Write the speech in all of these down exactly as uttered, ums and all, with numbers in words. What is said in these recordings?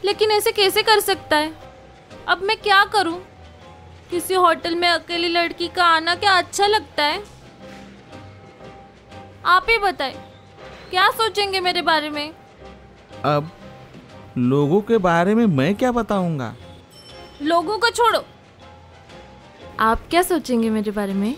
लेकिन ऐसे कैसे कर सकता है? अब मैं क्या करूं? किसी होटल में अकेली लड़की का आना क्या अच्छा लगता है? आप ही बताएं, क्या सोचेंगे मेरे बारे में? अब लोगों के बारे में मैं क्या बताऊंगा? लोगों को छोड़ो, आप क्या सोचेंगे मेरे बारे में?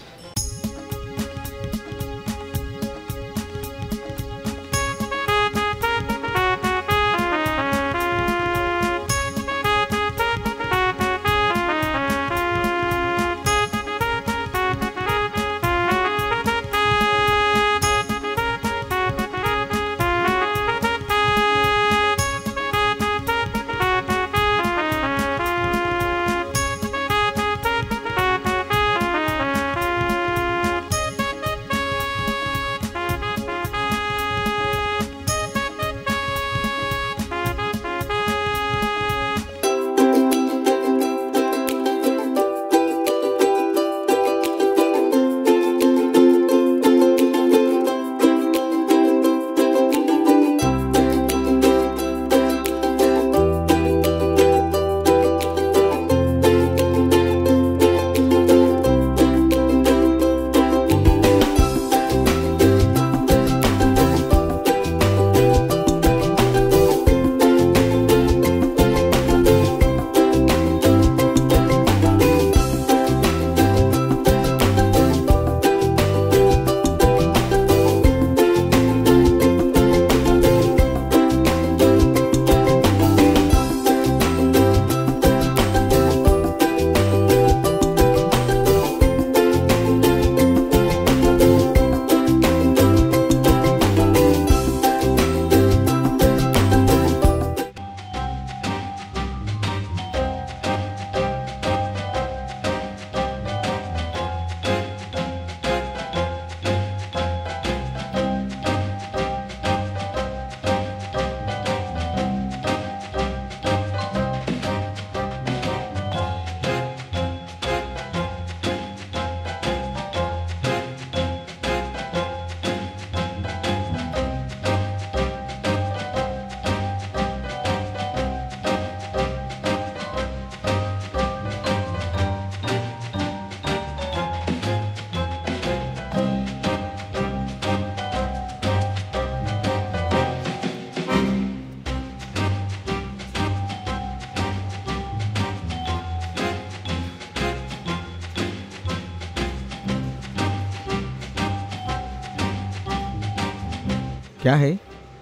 क्या है?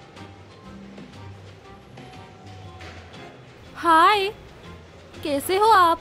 हाय, कैसे हो आप?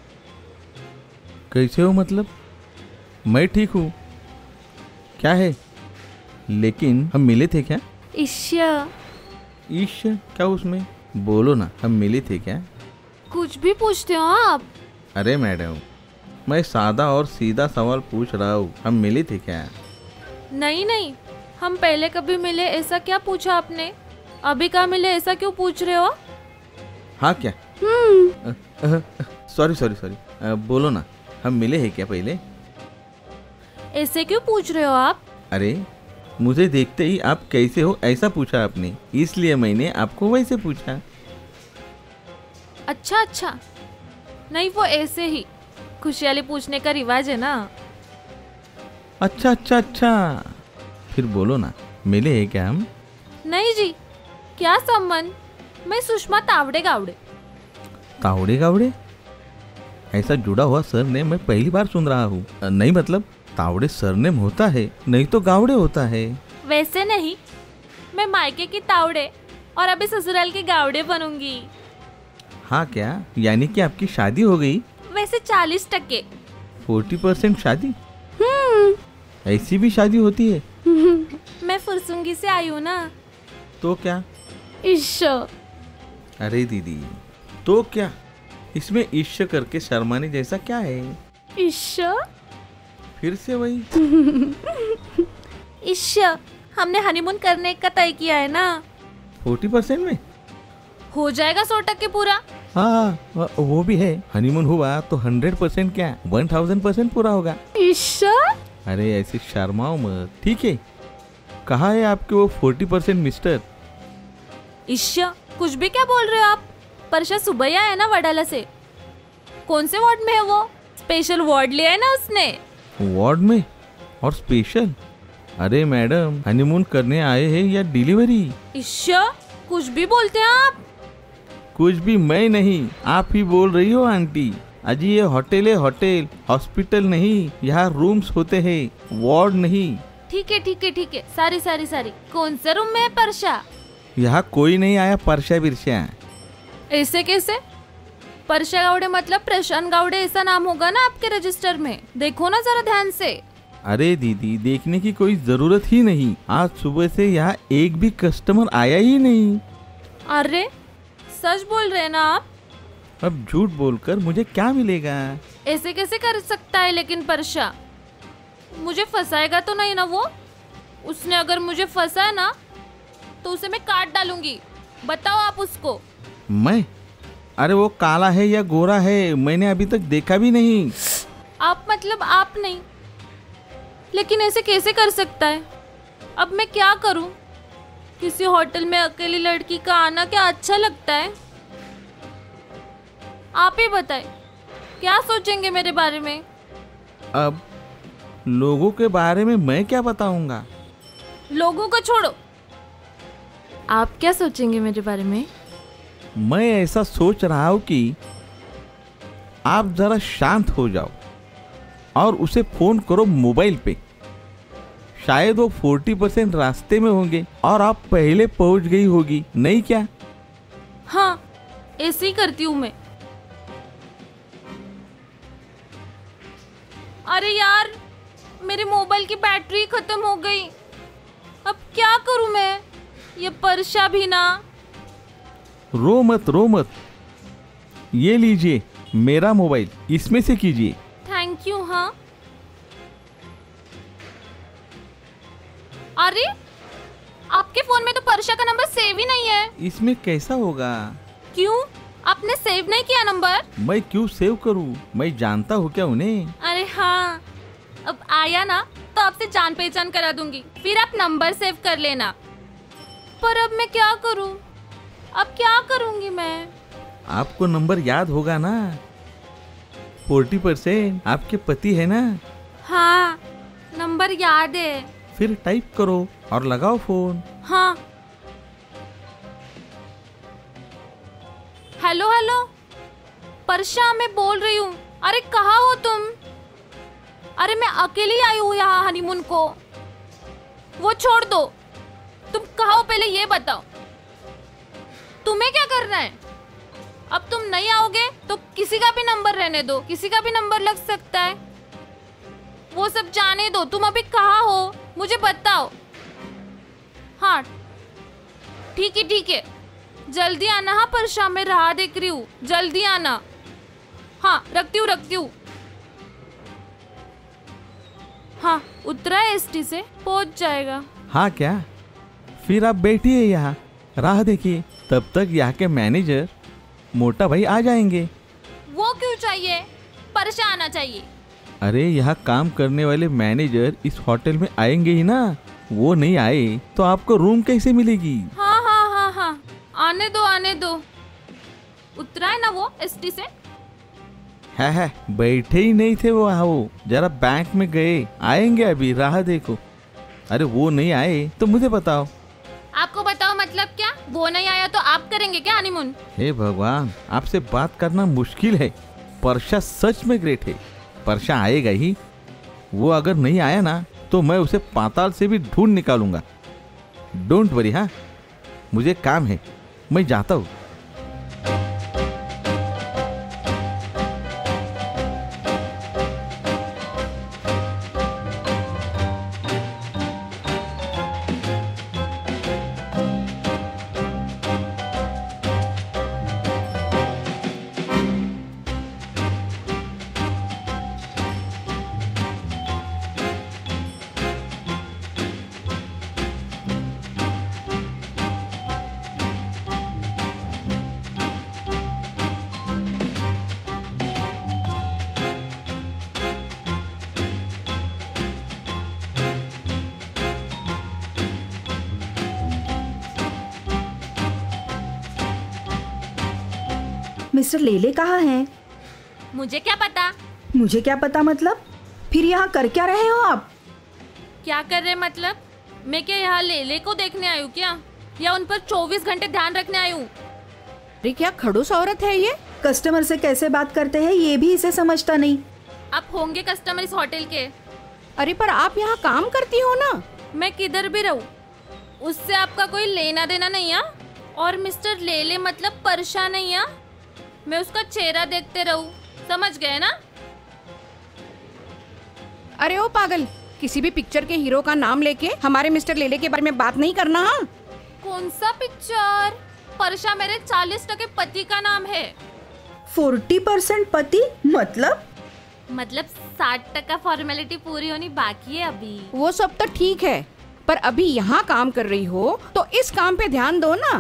कैसे हो मतलब? मैं ठीक हूँ। क्या है? लेकिन हम मिले थे क्या? ईश्या। ईश्या क्या उसमें? बोलो ना, हम मिले थे क्या? कुछ भी पूछते हो आप? अरे मैडम, मैं सादा और सीधा सवाल पूछ रहा हूँ, हम मिले थे क्या? नहीं नहीं, हम पहले कभी मिले ऐसा क्या पूछा आपने? अभी कहाँ मिले ऐसा क्यों पूछ रहे हो? हाँ क्या? हम्म। सॉरी सॉरी सॉरी, बोलो ना, हम मिले हैं क्या पहले? ऐसे क्यों पूछ रहे हो आप? अरे मुझे देखते ही आप कैसे हो ऐसा पूछा आपने, इसलिए मैंने आपको वैसे पूछा। अच्छा अच्छा, नहीं वो ऐसे ही खुशहाली पूछने का रिवाज है ना। अच्छा अच्छा अच्छा, फिर बोलो ना, मिले हैं क्या हम? नहीं जी, क्या संबंध? मैं सुषमा तावड़े गावड़े। तावड़े गावड़े? ऐसा जुड़ा हुआ सरनेम मैं पहली बार सुन रहा हूँ। नहीं मतलब तावड़े सरनेम होता है, नहीं तो गावड़े होता है। वैसे नहीं, मैं मायके की तावड़े और अभी ससुराल की गावड़े बनूंगी। हाँ क्या? यानी कि आपकी शादी हो गई? वैसे चालीस टक्के। फोर्टी परसेंट शादी? ऐसी भी शादी होती है? मैं फुरसुंगी से आई हूँ ना। तो क्या? ईश्य। अरे दीदी, तो क्या? इसमें ईश्य करके शर्माने जैसा क्या है? ईश्य? फिर से वही। ईश्य, हमने हनीमून करने का तय किया है ना। फोर्टी परसेंट में हो जाएगा सौ टक्के पूरा। हाँ वो भी है, हनीमून हुआ तो हंड्रेड परसेंट क्या वन थाउजेंड परसेंट पूरा होगा। ईश्य? अरे ऐसे शर्माओ मत, ठीक है? कहाँ है आपके वो फोर्टी परसेंट मिस्टर? ईश्य, कुछ भी क्या बोल रहे हो आप? परशा सुबह ही आया ना वडाला से। कौन से वार्ड में है वो? स्पेशल वार्ड लिया है ना उसने। वार्ड में और स्पेशल? अरे मैडम, हनीमून करने आए हैं या डिलीवरी? ईश्या, कुछ भी बोलते हैं आप। कुछ भी मैं नहीं, आप ही बोल रही हो आंटी। अजी ये होटल है, होटल, हॉस्पिटल नहीं। यहाँ रूम्स होते हैं, वार्ड नहीं। ठीक है ठीक है ठीक है, सारी सारी सारी। कौन से रूम में है परशा? यहाँ कोई नहीं आया परशा बिरशा। ऐसे कैसे? परशा गावड़े मतलब प्रशांत गावड़े ऐसा नाम होगा ना आपके रजिस्टर में। देखो ना जरा ध्यान से। अरे दीदी, देखने की कोई जरूरत ही नहीं। आज सुबह से यहाँ एक भी कस्टमर आया ही नहीं। अरे सच बोल रहे हैं ना आप? अब झूठ बोलकर मुझे क्या मिलेगा? ऐसे कैसे कर सकता है लेकिन परशा? मुझे फंसाएगा तो नहीं ना वो? उसने अगर मुझे फंसाया ना तो उसे मैं काट डालूंगी। बताओ आप उसको। मैं? अरे वो काला है या गोरा है, मैंने अभी तक देखा भी नहीं। आप मतलब आप नहीं, लेकिन ऐसे कैसे कर सकता है? अब मैं क्या करूं? किसी होटल में अकेली लड़की का आना क्या अच्छा लगता है? आप ही बताएं, क्या सोचेंगे मेरे बारे में? अब लोगों के बारे में मैं क्या बताऊंगा? लोगों को छोड़ो, आप क्या सोचेंगे मेरे बारे में? मैं ऐसा सोच रहा हूँ कि आप जरा शांत हो जाओ और उसे फोन करो मोबाइल पे। शायद वो फोर्टी परसेंट रास्ते में होंगे और आप पहले पहुंच गई होगी, नहीं क्या? हाँ, ऐसे ही करती हूँ मैं। अरे यार, मेरे मोबाइल की बैटरी खत्म हो गई। अब क्या करूँ मैं? ये परशा भी ना। रो मत रो मत, ये लीजिए मेरा मोबाइल, इसमें से कीजिए। Thank you. हाँ, अरे आपके फोन में तो परशा का नंबर सेव ही नहीं है। इसमें कैसा होगा? क्यों, आपने सेव नहीं किया नंबर? मैं क्यों सेव करूं? मैं जानता हूँ क्या उन्हें? अरे हाँ, अब आया ना तो आपसे जान पहचान करा दूंगी, फिर आप नंबर सेव कर लेना। पर अब मैं क्या करूं? अब क्या करूंगी मैं? आपको नंबर याद होगा ना? फोर्टी परसेंट आपके पति है ना? हाँ, नंबर याद है। फिर टाइप करो और लगाओ फोन। हाँ, हेलो हेलो, परशा मैं बोल रही हूँ। अरे कहाँ हो तुम? अरे मैं अकेली आई हूँ यहाँ हनीमून को। वो छोड़ दो, तुम कहाँ हो पहले ये बताओ। तुम्हें क्या करना है? अब तुम नहीं आओगे तो किसी का भी नंबर रहने दो, किसी का भी नंबर लग सकता है। वो सब जाने दो, तुम अभी कहाँ हो मुझे बताओ। हाँ ठीक है ठीक है, जल्दी आना। हाँ परशा, मैं राह देख रही हूँ, जल्दी आना। हाँ रखती हूँ रखती हूँ। हाँ उतरा है एसटी से, पहुँच जाएगा। हाँ क्या? फिर आप बैठिए यहाँ, राह देखिए। तब तक यहाँ के मैनेजर मोटा भाई आ जाएंगे। वो क्यों चाहिए? परशा आना चाहिए। अरे यहाँ काम करने वाले मैनेजर इस होटल में आएंगे ही ना। वो नहीं आए तो आपको रूम कैसे मिलेगी? हाँ हाँ हाँ हाँ, आने दो आने दो। उतरा है ना वो एसटी से? है है, बैठे ही नहीं थे वो। वो जरा बैंक में गए, आएंगे अभी, राह देखो। अरे वो नहीं आए तो मुझे बताओ। आपको बताओ मतलब क्या? वो नहीं आया तो आप करेंगे क्या हनीमून? हे भगवान, आपसे बात करना मुश्किल है। परशा सच में ग्रेट है, परशा आएगा ही। वो अगर नहीं आया ना तो मैं उसे पाताल से भी ढूंढ निकालूंगा। Don't worry. हाँ, मुझे काम है, मैं जाता हूँ। मिस्टर लेले कहाँ हैं? मुझे क्या पता? मुझे क्या पता मतलब? फिर यहाँ कर क्या रहे हो आप? क्या कर रहे मतलब? मैं क्या यहाँ लेले को देखने आई हूँ क्या, या उन पर चौबीस घंटे ध्यान रखने आई हूँ? अरे क्या खड़ूस औरत है ये। कस्टमर से कैसे बात करते हैं ये भी इसे समझता नहीं। आप होंगे कस्टमर इस होटल के। अरे पर आप यहाँ काम करती हो ना। मैं किधर भी रहूँ उससे आपका कोई लेना देना नहीं है। और मिस्टर लेले मतलब परेशान नहीं है। मैं उसका चेहरा देखते रहूँ, समझ गए ना? अरे ओ पागल, किसी भी पिक्चर के हीरो का नाम लेके हमारे मिस्टर लेले के बारे में बात नहीं करना। हाँ, कौन सा पिक्चर? परशा मेरे चालीस टके पति का नाम है। फोर्टी परसेंट पति मतलब? मतलब साठ टका फॉर्मेलिटी पूरी होनी बाकी है अभी। वो सब तो ठीक है, पर अभी यहाँ काम कर रही हो तो इस काम पे ध्यान दो ना।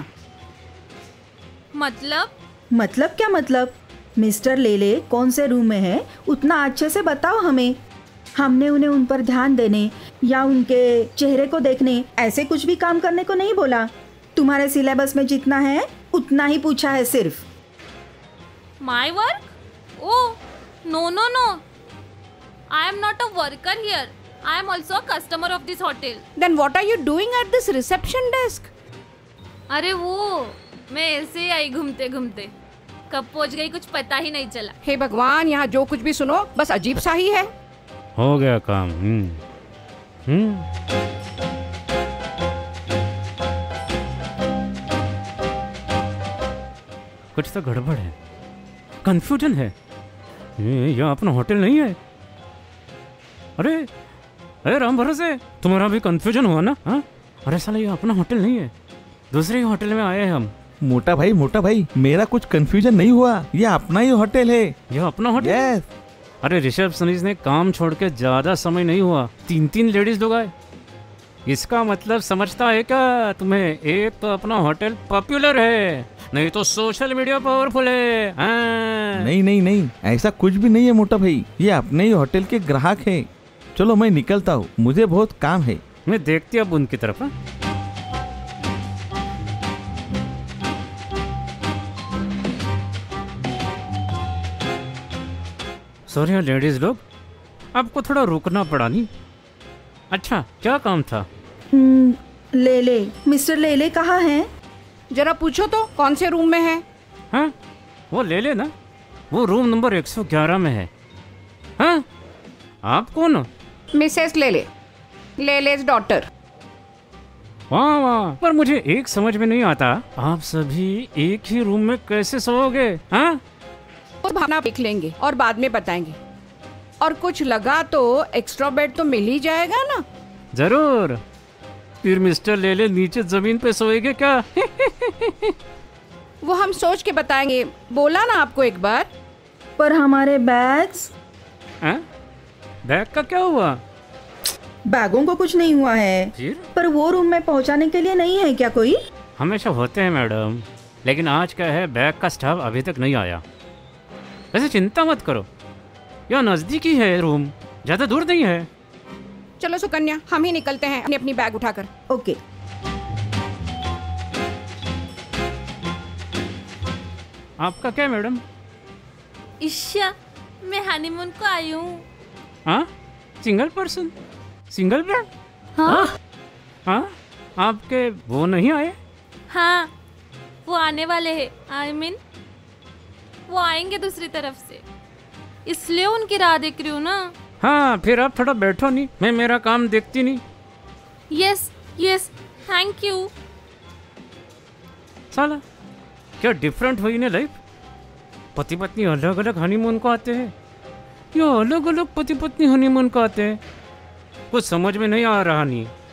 मतलब? मतलब क्या मतलब? मिस्टर लेले कौन से रूम में है उतना अच्छे से बताओ हमें। हमने उन्हें उन पर ध्यान देने या उनके चेहरे को देखने ऐसे कुछ भी काम करने को नहीं बोला। तुम्हारे सिलेबस में जितना है उतना ही पूछा है सिर्फ। My work? Oh no no no, I am not a worker here, I am also a customer of this hotel. Then what are you doing at this reception desk? अरे वो मैं ऐसे ही आई घूमते घूमते, कब पहुंच गई कुछ पता ही नहीं चला। हे भगवान, यहाँ जो कुछ भी सुनो बस अजीब सा ही है। हो गया काम। हम्म हम्म कुछ तो गड़बड़ है, कंफ्यूजन है। ये यह अपना होटल नहीं है। अरे अरे राम भरोसे, तुम्हारा भी कंफ्यूजन हुआ ना? हाँ, अरे साला ये अपना होटल नहीं है, दूसरे होटल में आए हैं हम। मोटा भाई मोटा भाई मेरा कुछ कंफ्यूजन नहीं हुआ, ये अपना ही होटल है। यह अपना होटल? यस। अरे रिसेप्शनिस्ट ने काम छोड़ के ज्यादा समय नहीं हुआ, तीन तीन लेडीज लोग आए। इसका मतलब समझता है क्या तुम्हें? एक तो अपना होटल पॉपुलर है, नहीं तो सोशल मीडिया पावरफुल है। हाँ। नहीं नहीं नहीं, ऐसा कुछ भी नहीं है मोटा भाई, ये अपने ही होटल के ग्राहक हैं। चलो मैं निकलता हूँ, मुझे बहुत काम है। मैं देखती अब उनकी तरफ। हाँ? सॉरी लेडीज लोग, आपको थोड़ा रुकना पड़ा नहीं। अच्छा क्या काम था? हम्म, लेले, मिस्टर लेले कहाँ हैं? जरा पूछो तो कौन से रूम में है। हाँ वो ले ले ना, वो रूम नंबर एक सौ ग्यारह में है। हाँ आप कौन? मिसेस लेले, लेले's डॉटर। वाह वाह, पर मुझे एक समझ में नहीं आता, आप सभी एक ही रूम में कैसे सोओगे? हाँ तो भावना देख लेंगे और बाद में बताएंगे। और कुछ लगा तो एक्स्ट्रा बेड तो मिल ही जाएगा ना। जरूर। फिर मिस्टर लेले नीचे जमीन पे सोएंगे क्या? वो हम सोच के बताएंगे, बोला ना आपको एक बार। पर हमारे बैग्स? हाँ? बैग का क्या हुआ? बैगों को कुछ नहीं हुआ है, फिर? पर वो रूम में पहुंचाने के लिए नहीं है क्या कोई? हमेशा होते हैं मैडम, लेकिन आज क्या है, बैग का स्टाफ अभी तक नहीं आया। वैसे चिंता मत करो, यह नजदीक ही है रूम, ज्यादा दूर नहीं है। चलो सुकन्या, हम ही निकलते हैं अपनी अपनी बैग उठाकर। ओके। आपका क्या मैडम? ईशा, मैं हनीमून को आई हूँ। हाँ सिंगल पर्सन, सिंगल बेड? हाँ हाँ आपके वो नहीं आए? हाँ वो आने वाले हैं, आई I मीन mean, वो आएंगे दूसरी तरफ से, इसलिए उनकी राह देख रही हूँ ना। हाँ फिर आप थोड़ा बैठो नहीं, मैं मेरा काम देखती नहीं। Yes yes thank you. साला क्या डिफरेंट हुई ना लाइफ। पति पत्नी अलग अलग हनीमून को आते हैं या अलग अलग पति पत्नी हनीमून को आते हैं, कुछ समझ में नहीं आ रहा नहीं।